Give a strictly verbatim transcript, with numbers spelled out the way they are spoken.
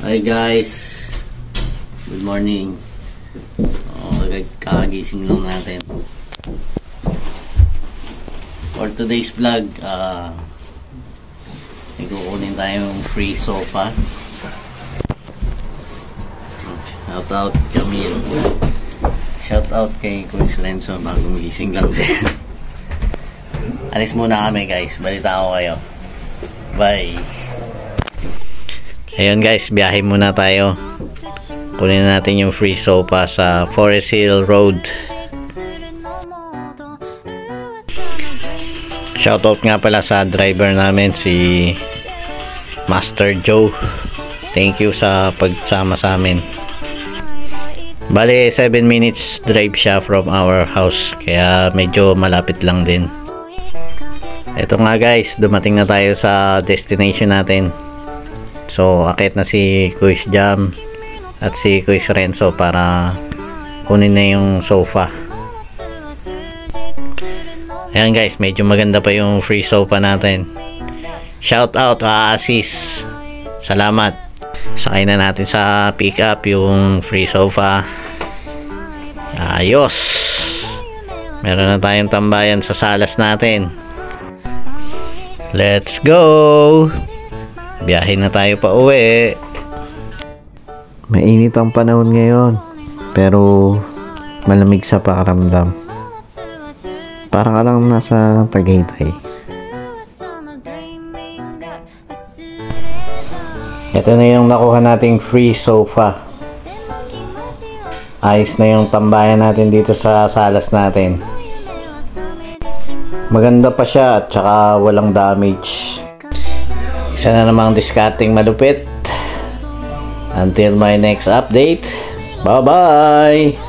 Hi guys, good morning. Oh, kakagising lang natin. For today's vlog, uh, may kukunin tayong free sofa. Shout out Camille. Shout out kay Kuya Renzo, bagong gising lang din. Alis muna kami guys, balita ko kayo. Bye. Ayun guys, biyahe muna tayo. Kunin natin yung free sofa sa Forest Hill Road. Shoutout nga pala sa driver namin, si Master Joe. Thank you sa pagsama sa amin. Bale, seven minutes drive siya from our house, kaya medyo malapit lang din. Ito nga guys, dumating na tayo sa destination natin. So, akit na si Kuya Jam at si Kuya Renzo para kunin na yung sofa. Ayan guys, medyo maganda pa yung free sofa natin. Shout out Oasis. Salamat. Sakay na natin sa pick up yung free sofa. Ayos. Meron na tayong tambayan sa salas natin. Let's go. Biyahe na tayo pa uwi. Mainit ang panahon ngayon, pero malamig sa pakiramdam. Para ka lang nasa Tagaytay. Ito na yung nakuha nating free sofa. Ayos na yung tambayan natin dito sa salas natin. Maganda pa siya at saka walang damage. Isa na namang discarding malupit. Until my next update. Bye bye.